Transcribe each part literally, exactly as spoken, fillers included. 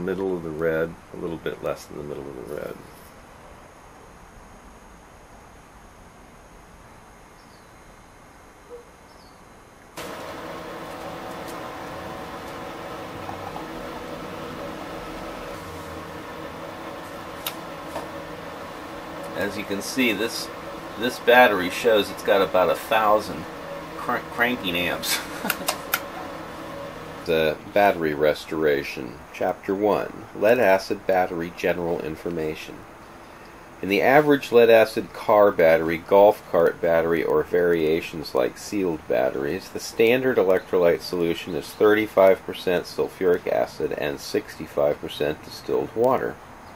middle of the red, a little bit less than the middle of the red. As you can see, this this battery shows it's got about a thousand cr cranking amps. The battery restoration, Chapter one, Lead Acid Battery General Information. In the average lead-acid car battery, golf cart battery, or variations like sealed batteries, the standard electrolyte solution is thirty-five percent sulfuric acid and sixty-five percent distilled water.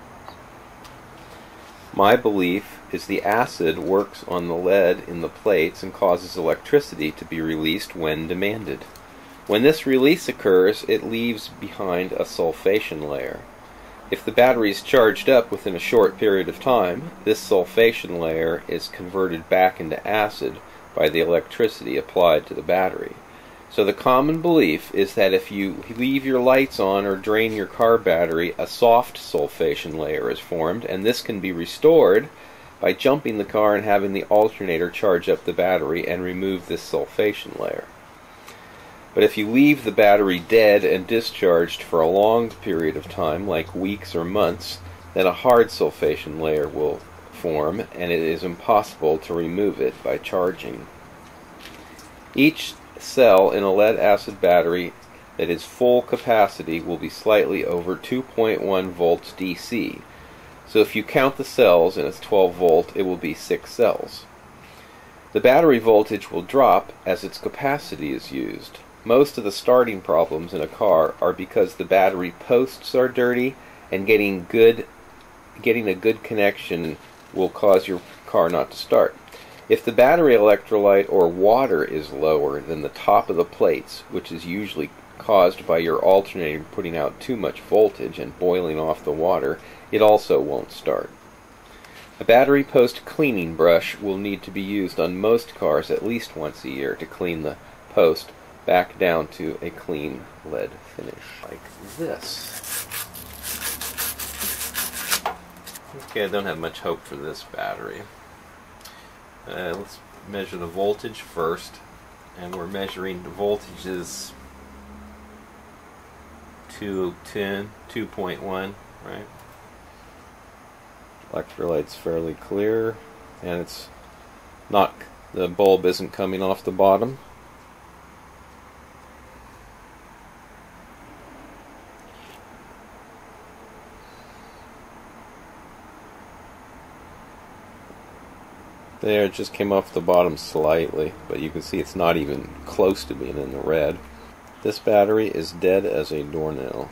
My belief is the acid works on the lead in the plates and causes electricity to be released when demanded. When this release occurs, it leaves behind a sulfation layer. If the battery is charged up within a short period of time, this sulfation layer is converted back into acid by the electricity applied to the battery. So the common belief is that if you leave your lights on or drain your car battery, a soft sulfation layer is formed, and this can be restored by jumping the car and having the alternator charge up the battery and remove this sulfation layer. But if you leave the battery dead and discharged for a long period of time, like weeks or months, then a hard sulfation layer will form, and it is impossible to remove it by charging. Each cell in a lead-acid battery that is full capacity will be slightly over two point one volts D C. So if you count the cells and it's twelve volt, it will be six cells. The battery voltage will drop as its capacity is used. Most of the starting problems in a car are because the battery posts are dirty, and getting good getting a good connection will cause your car not to start. If the battery electrolyte or water is lower than the top of the plates, which is usually caused by your alternator putting out too much voltage and boiling off the water, it also won't start. A battery post cleaning brush will need to be used on most cars at least once a year to clean the post back down to a clean lead finish, like this. Okay, I don't have much hope for this battery. Uh, let's measure the voltage first, and we're measuring the voltages two ten, two point one, right? Electrolyte's fairly clear, and it's not, the bulb isn't coming off the bottom. There, it just came off the bottom slightly, but you can see it's not even close to being in the red. This battery is dead as a doornail.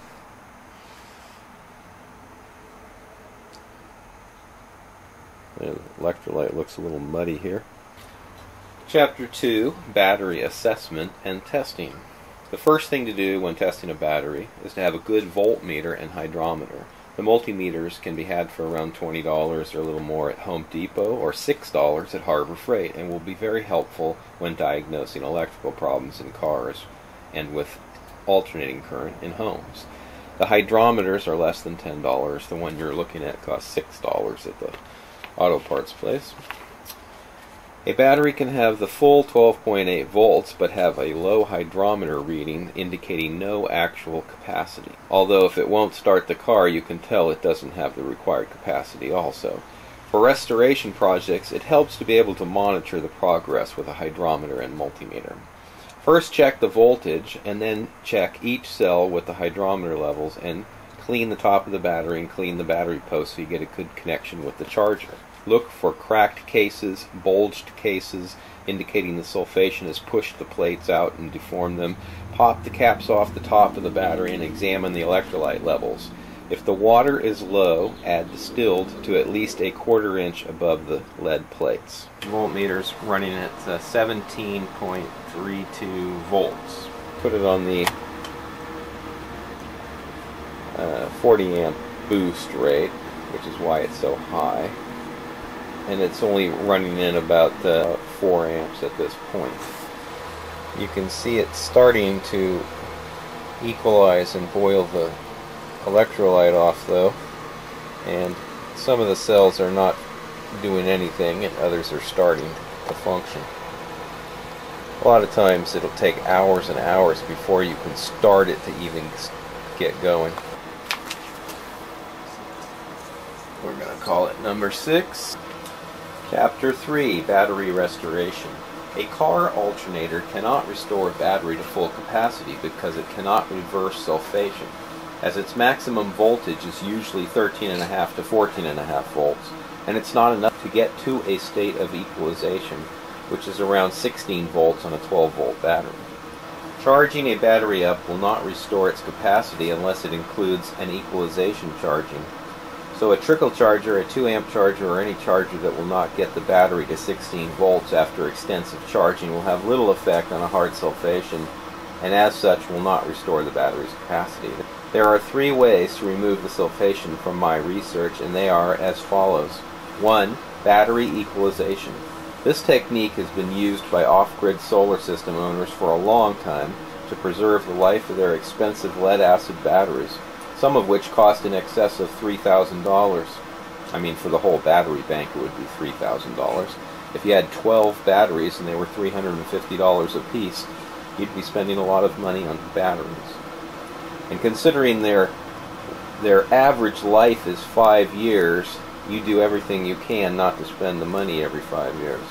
The electrolyte looks a little muddy here. Chapter two, Battery Assessment and Testing. The first thing to do when testing a battery is to have a good voltmeter and hydrometer. The multimeters can be had for around twenty dollars or a little more at Home Depot, or six dollars at Harbor Freight, and will be very helpful when diagnosing electrical problems in cars and with alternating current in homes. The hydrometers are less than ten dollars. The one you're looking at costs six dollars at the auto parts place. A battery can have the full twelve point eight volts but have a low hydrometer reading indicating no actual capacity. Although if it won't start the car, you can tell it doesn't have the required capacity also. For restoration projects, it helps to be able to monitor the progress with a hydrometer and multimeter. First check the voltage, and then check each cell with the hydrometer levels, and clean the top of the battery and clean the battery post so you get a good connection with the charger. Look for cracked cases, bulged cases, indicating the sulfation has pushed the plates out and deformed them. Pop the caps off the top of the battery and examine the electrolyte levels. If the water is low, add distilled to at least a quarter inch above the lead plates. Voltmeter's running at uh, seventeen point three two volts. Put it on the uh, forty amp boost rate, which is why it's so high. And it's only running in about uh, four amps at this point. You can see it starting to equalize and boil the electrolyte off though, and some of the cells are not doing anything and others are starting to function. A lot of times it'll take hours and hours before you can start it to even get going. We're going to call it number six. Chapter three, Battery Restoration. A car alternator cannot restore a battery to full capacity because it cannot reverse sulfation, as its maximum voltage is usually thirteen point five to fourteen point five volts, and it's not enough to get to a state of equalization, which is around sixteen volts on a twelve volt battery. Charging a battery up will not restore its capacity unless it includes an equalization charging. So a trickle charger, a two amp charger, or any charger that will not get the battery to sixteen volts after extensive charging will have little effect on a hard sulfation, and as such will not restore the battery's capacity. There are three ways to remove the sulfation from my research, and they are as follows. One, battery equalization. This technique has been used by off-grid solar system owners for a long time to preserve the life of their expensive lead-acid batteries, some of which cost in excess of three thousand dollars. I mean, for the whole battery bank it would be three thousand dollars. If you had twelve batteries and they were three hundred fifty dollars a piece, you'd be spending a lot of money on batteries. And considering their, their average life is five years, you do everything you can not to spend the money every five years.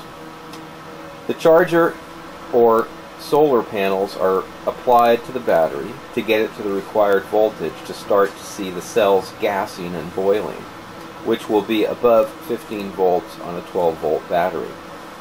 The charger or solar panels are applied to the battery to get it to the required voltage to start to see the cells gassing and boiling, which will be above fifteen volts on a twelve volt battery.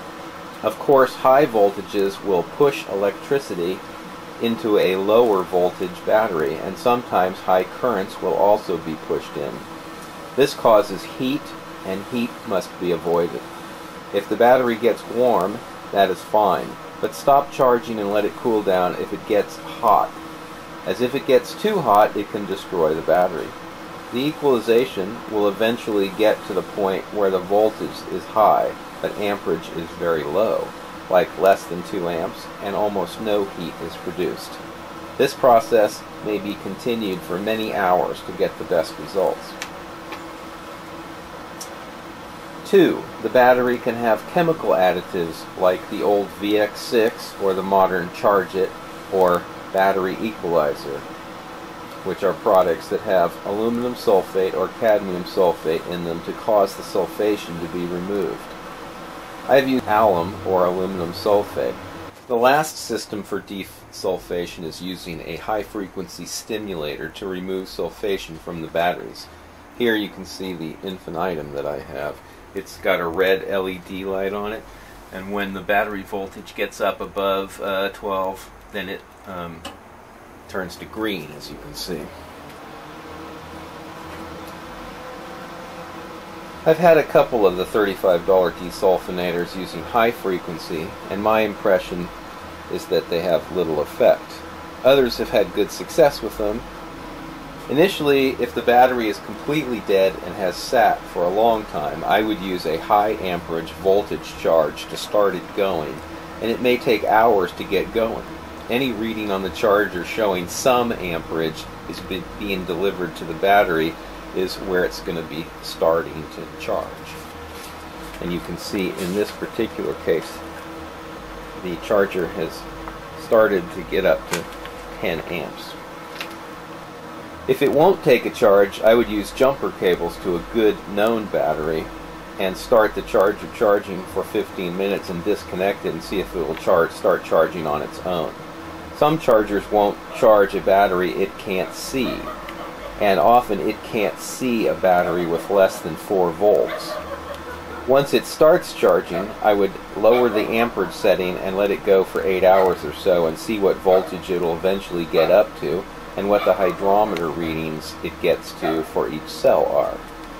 Of course, high voltages will push electricity into a lower voltage battery, and sometimes high currents will also be pushed in. This causes heat, and heat must be avoided. If the battery gets warm, that is fine, but stop charging and let it cool down if it gets hot, as if it gets too hot it can destroy the battery. The equalization will eventually get to the point where the voltage is high, but amperage is very low, like less than two amps, and almost no heat is produced. This process may be continued for many hours to get the best results. Two, the battery can have chemical additives like the old V X six or the modern Charge It or battery equalizer, which are products that have aluminum sulfate or cadmium sulfate in them to cause the sulfation to be removed. I've used alum or aluminum sulfate. The last system for desulfation is using a high-frequency stimulator to remove sulfation from the batteries. Here you can see the infinitum that I have. It's got a red L E D light on it, and when the battery voltage gets up above uh, twelve, then it um, turns to green, as you can see. I've had a couple of the thirty-five dollar desulfonators using high frequency, and my impression is that they have little effect. Others have had good success with them. Initially, if the battery is completely dead and has sat for a long time, I would use a high amperage voltage charge to start it going, and it may take hours to get going. Any reading on the charger showing some amperage is be being delivered to the battery is where it's going to be starting to charge. And you can see in this particular case, the charger has started to get up to ten amps. If it won't take a charge, I would use jumper cables to a good known battery and start the charger charging for fifteen minutes and disconnect it and see if it will charge, start charging on its own. Some chargers won't charge a battery it can't see, and often it can't see a battery with less than four volts. Once it starts charging, I would lower the amperage setting and let it go for eight hours or so and see what voltage it will eventually get up to and what the hydrometer readings it gets to for each cell are.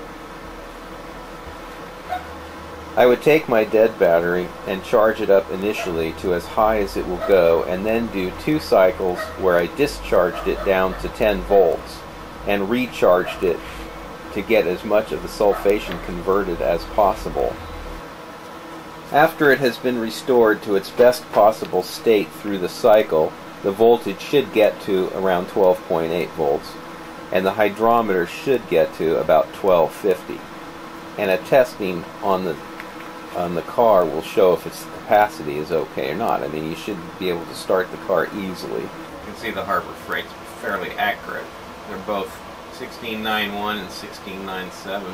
I would take my dead battery and charge it up initially to as high as it will go, and then do two cycles where I discharged it down to ten volts and recharged it to get as much of the sulfation converted as possible. After it has been restored to its best possible state through the cycle, the voltage should get to around twelve point eight volts. and the hydrometer should get to about twelve fifty. And a testing on the on the car will show if its capacity is okay or not. I mean, you should be able to start the car easily. You can see the Harbor Freight's fairly accurate. They're both sixteen ninety-one and sixteen ninety-seven.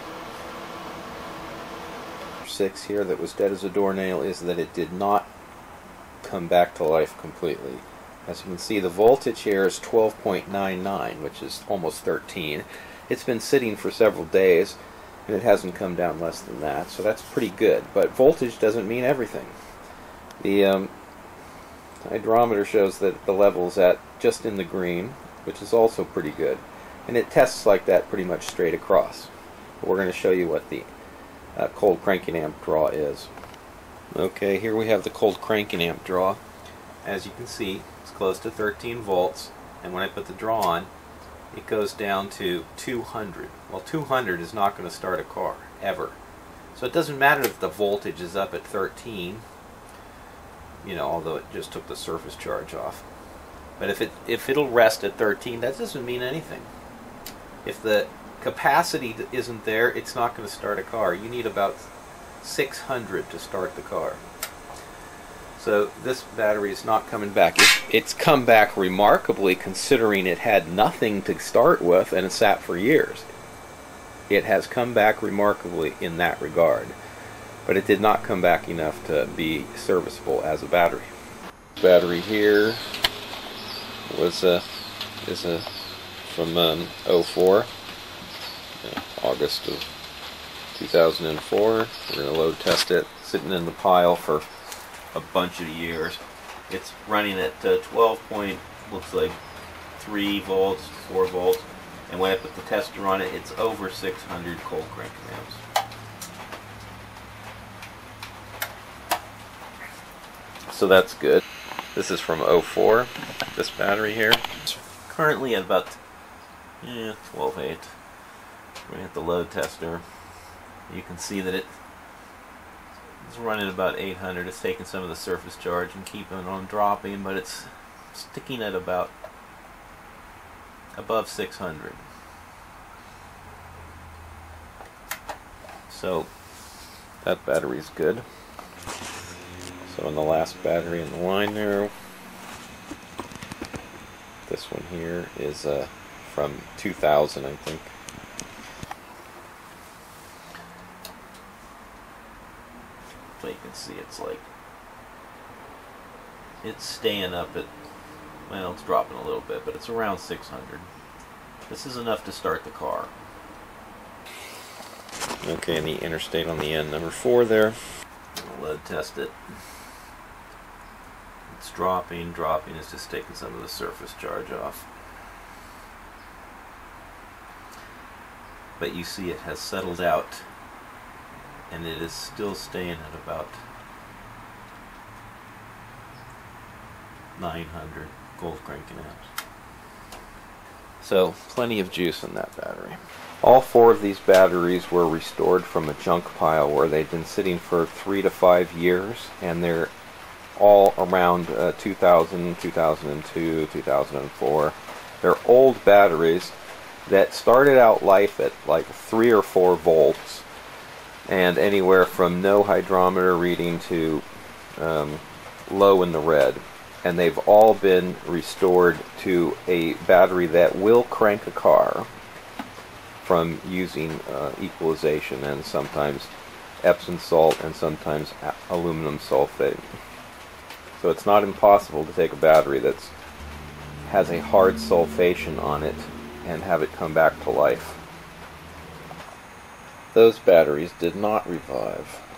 Six here that was dead as a doornail is that it did not come back to life completely. As you can see, the voltage here is twelve point nine nine, which is almost thirteen. It's been sitting for several days, and it hasn't come down less than that, so that's pretty good. But voltage doesn't mean everything. The um, hydrometer shows that the level's at just in the green, which is also pretty good. And it tests like that pretty much straight across. But we're going to show you what the uh, cold cranking amp draw is. Okay, here we have the cold cranking amp draw. As you can see, it's close to thirteen volts, and when I put the draw on, it goes down to two hundred. Well, two hundred is not going to start a car, ever. So it doesn't matter if the voltage is up at thirteen, you know, although it just took the surface charge off. But if it if it'll rest at thirteen, that doesn't mean anything. If the capacity isn't there, it's not going to start a car. You need about six hundred to start the car. So this battery is not coming back. It, it's come back remarkably, considering it had nothing to start with and it sat for years. It has come back remarkably in that regard, but it did not come back enough to be serviceable as a battery. Battery here was a is a from um, oh four, uh, August of two thousand four. We're going to load test it. Sitting in the pile for a bunch of years. It's running at uh, twelve point, looks like three volts, four volts, and when I put the tester on it, it's over six hundred cold cranking amps. So that's good. This is from oh four, this battery here. It's currently at about yeah, twelve eight. We're going to hit the load tester. You can see that it It's running about eight hundred. It's taking some of the surface charge and keeping it on dropping, but it's sticking at about above six hundred. So that battery's good. So in the last battery in the line there, this one here is uh, from two thousand, I think. So you can see it's like, it's staying up at, well, it's dropping a little bit, but it's around six hundred. This is enough to start the car. Okay, and the interstate on the end, number four there. I'll load test it. It's dropping, dropping, it's just taking some of the surface charge off. But you see it has settled out, and it is still staying at about nine hundred cold cranking amps. So plenty of juice in that battery. All four of these batteries were restored from a junk pile where they'd been sitting for three to five years, and they're all around uh, two thousand, two thousand two, two thousand four. They're old batteries that started out life at like three or four volts, and anywhere from no hydrometer reading to um, low in the red. And they've all been restored to a battery that will crank a car from using uh, equalization and sometimes Epsom salt and sometimes aluminum sulfate. So it's not impossible to take a battery that has a hard sulfation on it and have it come back to life. Those batteries did not revive.